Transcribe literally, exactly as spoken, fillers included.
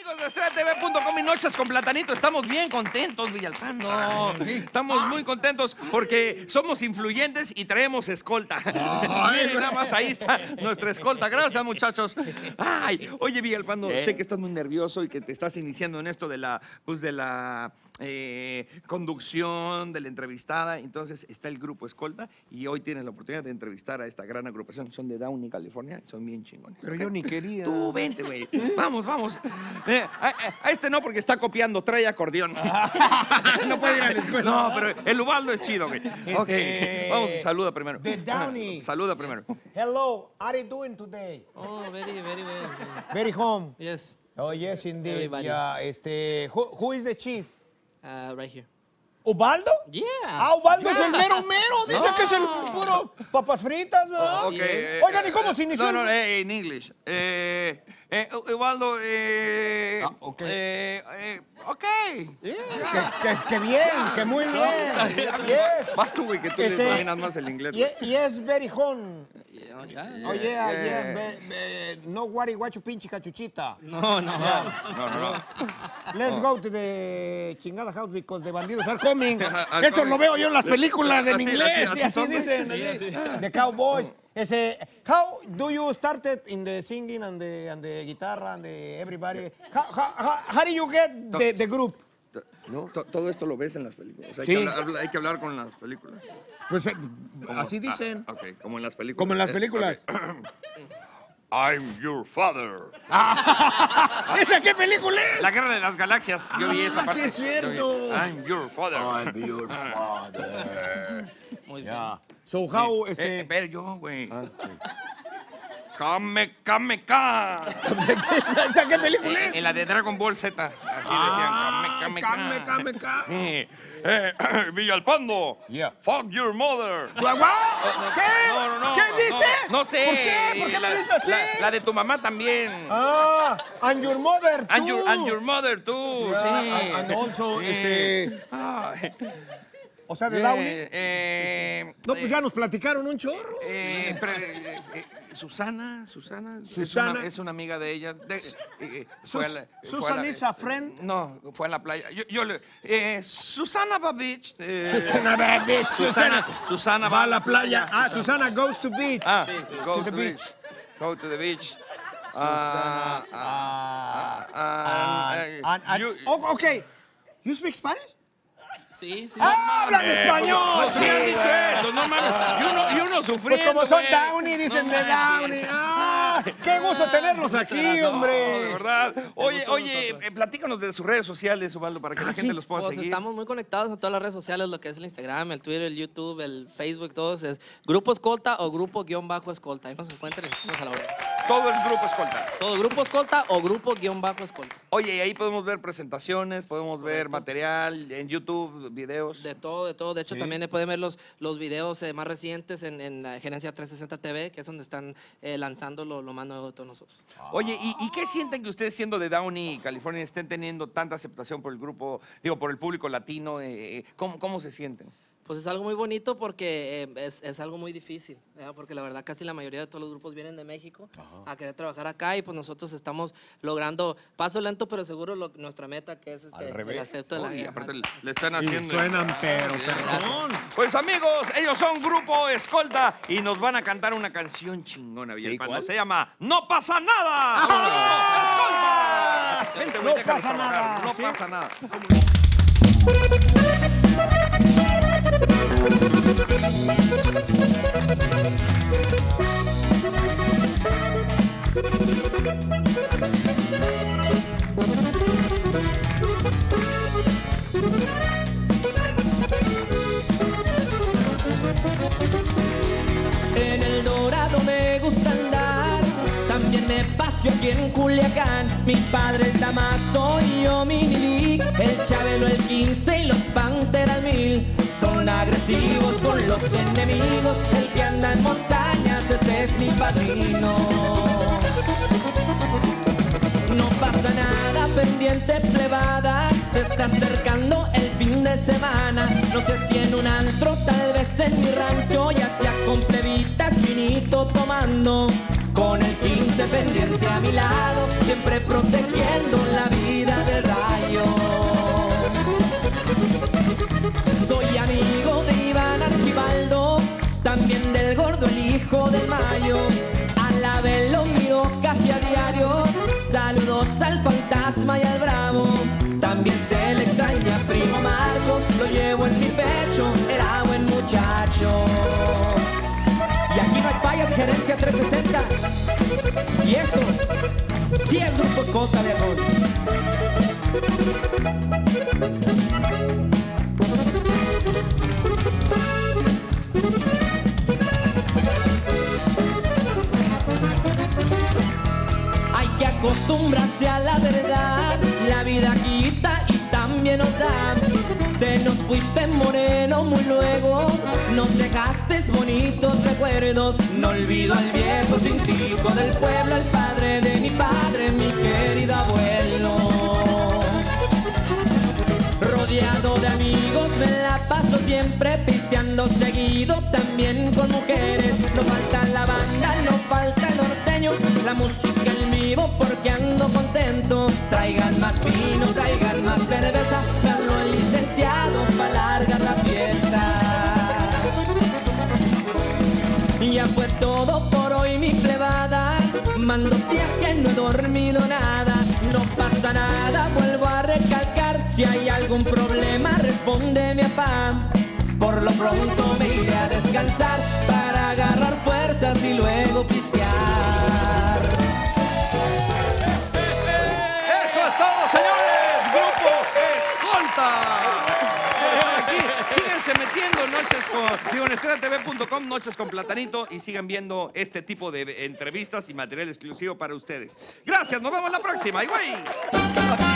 amigos de estrella T V punto com y Noches con Platanito, estamos bien contentos, Villalpando. Estamos muy contentos porque somos influyentes y traemos escolta. Miren, nada más ahí está nuestra escolta. Gracias, muchachos. Ay, oye, Villalpando, sé que estás muy nervioso y que te estás iniciando en esto de la, pues, de la eh, conducción, de la entrevistada. Entonces está el grupo Escolta y hoy tienes la oportunidad de entrevistar a esta gran agrupación. Son de Downey, California, y son bien chingones. Pero ¿okay? yo ni quería. Tú vente, güey. Vamos, vamos. Eh, a, a este no, porque está copiando, trae acordeón. No puede ir a la escuela. No, pero el Ubaldo es chido, güey. Ok, Este, vamos, saluda primero. The Downey. Saluda primero. Hello, how are you doing today? Oh, very, very well. Very home. Yes, Oh, yes, indeed. Everybody. Yeah, este, who, who is the chief? uh, right here. ¿Ubaldo? Yeah. Ah, Ubaldo es el mero mero. Dice que es el puro papas fritas, ¿verdad? Ok, eh, Oigan, ¿y cómo se inició? No, no, el- eh, en inglés. Eh, eh, Ubaldo, eh... Ah, ok. Eh, eh, ok. Que, que, que bien, que muy bien. Yes. Vas tú, güey, que tú le Este, dominas más el inglés. Ye- Yes, very home. Yeah, oh, yeah, yeah. Oh, yeah, Yeah. yeah. be- be- no worry, guacho, pinche cachuchita. No, no. No, no, no. Let's go to the chingada house because the bandidos are coming. Are Eso coming. lo veo yo en las películas en Así, inglés. así, y así así son, güey. dicen. Sí, así. sí. The Cowboys. Ese, how do you started in the singing and the, and the guitarra and the everybody? How, how, how, how do you get the, the group? ¿No? To- Todo esto lo ves en las películas. Hay, Sí. que, hablar, hay que hablar con las películas. Pues eh, Como- así dicen. Ah, ok, como en las películas. Como en las Eh, películas. ok. I'm your father. ¿Esa qué película es? La Guerra de las Galaxias. Yo vi esa Ah, parte. sí es cierto. Yo vi, I'm your father. I'm your father. Muy bien. Yeah. So how, Eh, este... pero yo, güey. Kame, kame, ka. ¿Esa qué película Eh, es? En la de Dragon Ball Z. Así Ah, decían. Kame, kame, kame, kame, ka. ka. Eh, eh, Villalpando. Yeah. Fuck your mother. ¿Qué? No, no, no. ¿Qué no, dice? No, sé. ¿Por qué? ¿Por qué la, me dice así? La, la de tu mamá también. Ah, and your mother, too. And your, and your mother, tú. Yeah, Sí. and- and also, Sí. este... Ay, O sea, de eh, Downey. eh, No, pues ya nos platicaron un chorro. eh, pero, eh, eh, Susana, Susana, es Susana. una, es una amiga de ella. De, eh, eh, Sus- fue a la- fue a Susan la- is a friend. No, fue a la playa. Yo, yo le, eh, Susana Babich. eh, Susana va beach. Susana, Susana va a la playa. Ah, Susana goes to beach. Ah, go To to the the beach. beach. Go to the beach. Ah, ah, ah, eh, And- and- you- oh, okay. You speak Spanish? Sí, sí. ¡Ah, hablan español! No, sí han dicho eso, no mames. Y uno, y uno Pues sufriendo, como son güey. Downey, dicen No de manches. Downey. ¡Ah! ¡Qué gusto tenerlos aquí, No, hombre! de verdad. Oye, gusto a oye, nosotros. eh, platícanos de sus redes sociales, Ubaldo, para que Ah, la gente sí. los pueda Pues seguir. estamos muy conectados en todas las redes sociales, lo que es el Instagram, el Twitter, el YouTube, el Facebook, todos es Grupo Escolta o Grupo guión bajo Escolta. Ahí nos encuentran y nos a la hora. Todo el grupo Escolta. Todo Grupo Escolta o Grupo guión bajo Escolta. Oye, y ahí podemos ver presentaciones, podemos ver material en YouTube, videos. De todo, de todo. De hecho, también pueden ver los, los videos eh, más recientes en, en la Gerencia trescientos sesenta T V, que es donde están eh, lanzando lo, lo más nuevo de todos nosotros. Oye, ¿y, ¿y qué sienten que ustedes siendo de Downey, California, estén teniendo tanta aceptación por el grupo, digo, por el público latino? Eh, ¿cómo, ¿Cómo se sienten? Pues es algo muy bonito porque eh, es, es algo muy difícil, ¿verdad? Porque la verdad casi la mayoría de todos los grupos vienen de México a querer trabajar acá y pues nosotros estamos logrando paso lento pero seguro lo- nuestra meta que es este, Al revés. el acepto de la Y ajá. aparte le, le están Y haciendo... suenan, pero perdón. Pues amigos, ellos son Grupo Escolta y nos van a cantar una canción chingona, Villalpando. ¿cuál? Se llama ¡No pasa nada! ¡Escolta! Vente, güey, No déjalos pasa trabajar. nada, No ¿sí? pasa nada. En el Dorado me gusta andar, también me paseo aquí en Culiacán. Mi padre es Damaso y yo Minili, el Chabelo el quince y los Panther al mil. Son agresivos con los enemigos, el que anda en montañas ese es mi padrino. No pasa nada, pendiente plebada, se está acercando el fin de semana. No sé si en un antro, tal vez en mi rancho, ya sea con plebitas, vinito tomando. Con el quince pendiente a mi lado, siempre protegiendo la vida. extrañamos al fantasma y al bravo. También se le extraña a primo Marcos, lo llevo en mi pecho, era buen muchacho. Y aquí no hay payas, gerencia trescientos sesenta. Y esto, sí es Grupo Escolta, viejo. Hay que acostumbrarse a la verdad, la vida quita y también nos da. Te nos fuiste moreno muy luego, nos dejaste bonitos recuerdos. No olvido al viejo cintico del pueblo, el padre de mi padre, mi querido abuelo. Rodeado de amigos me la paso siempre pisteando seguido, también con mujeres. No falta la banda, no falta el norteño, la música en vivo porque ando contento. Traigan más vino, traigan más cerveza, Carlos el licenciado para largar la fiesta. Ya fue todo por hoy mi plebada, van dos días que no he dormido nada. No pasa nada, vuelvo a recalcar, si hay algún problema responde mi papá. Por lo pronto me iré a descansar para agarrar fuerzas y luego pistear. ¡Eso es todo, señores! ¡Grupo Escolta! Aquí, síguense metiendo Noches con, digo, en estrella t v punto com, Noches con Platanito, y sigan viendo este tipo de entrevistas y material exclusivo para ustedes. Gracias, nos vemos la próxima. ¡Y güey!